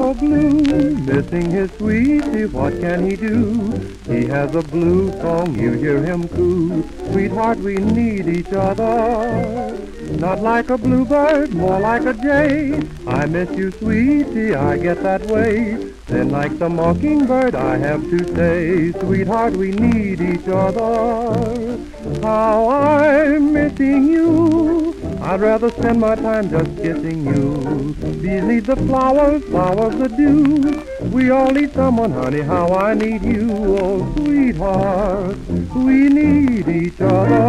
so blue, missing his sweetie, what can he do? He has a blue song, you hear him coo. Sweetheart, we need each other. Not like a bluebird, more like a jay. I miss you, sweetie, I get that way. Then like the mockingbird, I have to say, sweetheart, we need each other. How I'm missing you. I'd rather spend my time just kissing you. These need the flowers, flowers the dew. We all need someone, honey, how I need you. Oh, sweetheart, we need each other.